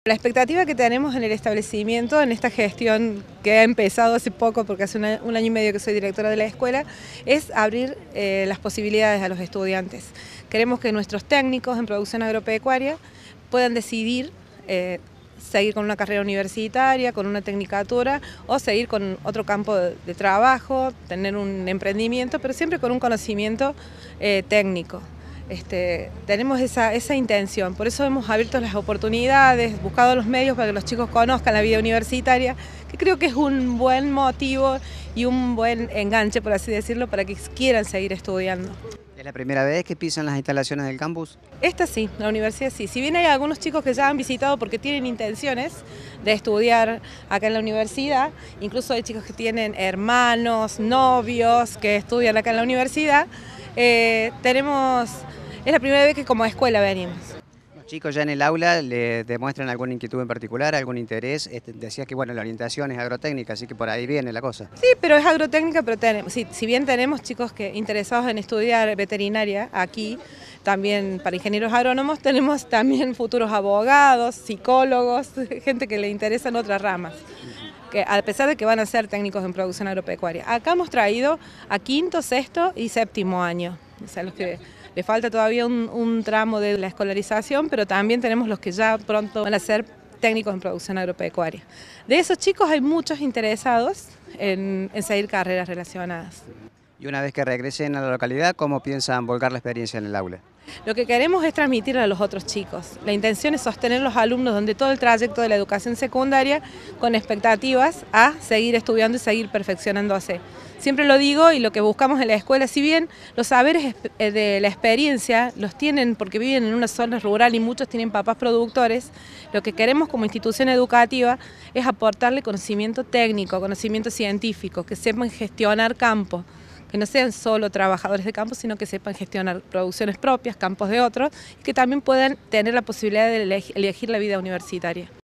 La expectativa que tenemos en el establecimiento, en esta gestión que ha empezado hace poco, porque hace un año y medio que soy directora de la escuela, es abrir las posibilidades a los estudiantes. Queremos que nuestros técnicos en producción agropecuaria puedan decidir seguir con una carrera universitaria, con una tecnicatura o seguir con otro campo de trabajo, tener un emprendimiento, pero siempre con un conocimiento técnico. Tenemos esa intención, por eso hemos abierto las oportunidades, buscado los medios para que los chicos conozcan la vida universitaria, que creo que es un buen motivo y un buen enganche, por así decirlo, para que quieran seguir estudiando. ¿Es la primera vez que pisan las instalaciones del campus? Esta sí, la universidad sí. Si bien hay algunos chicos que ya han visitado porque tienen intenciones de estudiar acá en la universidad, incluso hay chicos que tienen hermanos, novios que estudian acá en la universidad, es la primera vez que como escuela venimos. ¿Los chicos ya en el aula le demuestran alguna inquietud en particular, algún interés? Decías que bueno, la orientación es agrotécnica, así que por ahí viene la cosa. Sí, pero es agrotécnica, pero si bien tenemos chicos interesados en estudiar veterinaria aquí, también para ingenieros agrónomos, tenemos también futuros abogados, psicólogos, gente que le interesan otras ramas, que a pesar de que van a ser técnicos en producción agropecuaria. Acá hemos traído a quinto, sexto y séptimo año, o sea, los que le falta todavía un tramo de la escolarización, pero también tenemos los que ya pronto van a ser técnicos en producción agropecuaria. De esos chicos hay muchos interesados en seguir carreras relacionadas. Y una vez que regresen a la localidad, ¿cómo piensan volcar la experiencia en el aula? Lo que queremos es transmitirle a los otros chicos. La intención es sostener los alumnos durante todo el trayecto de la educación secundaria con expectativas a seguir estudiando y seguir perfeccionándose. Siempre lo digo y lo que buscamos en la escuela, si bien los saberes de la experiencia los tienen porque viven en una zona rural y muchos tienen papás productores, lo que queremos como institución educativa es aportarle conocimiento técnico, conocimiento científico, que sepan gestionar campos, que no sean solo trabajadores de campo, sino que sepan gestionar producciones propias, campos de otros, y que también puedan tener la posibilidad de elegir la vida universitaria.